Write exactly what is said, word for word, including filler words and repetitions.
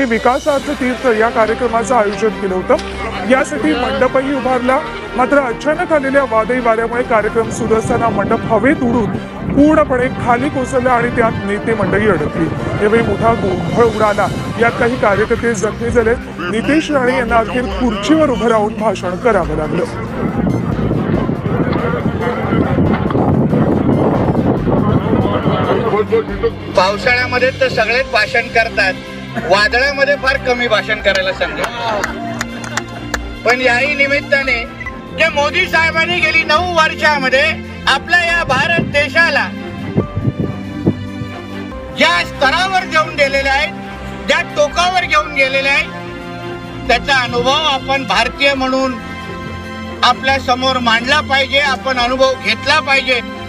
विकासार्थ तीर्थ या कार्यक्रमाचं आयोजन केलं होतं। यासाठी मंडपही उभारला, मात्र अचानक आलेल्या वादळी वाऱ्यामुळे कार्यक्रम सुरू असताना मंडप हवेत उडून पूर्णपणे खाली कोसळला आणि त्यात नेते मंडळी अडकली। यावेळी मोठा गोंधळ उडाला। यात काही कार्यकर्ते जखमी झाले। नितेश राणे यांना अखेर खुर्चीवर उभं राहून भाषण करावं लागलं। पावसाळ्यामध्ये तर सगळेच भाषण करतात, वादळामध्ये फार कमी भाषण करायला सांगतात। पण याही निमित्ताने जे मोदी साहेबांनी गेली नऊ वर्षामध्ये आपल्या या भारत देशाला ज्या स्तरावर घेऊन गेलेले आहेत, ज्या टोकावर घेऊन गेलेले आहेत, त्याचा अनुभव आपण भारतीय म्हणून आपल्या समोर मांडला पाहिजे, आपण अनुभव घेतला पाहिजे।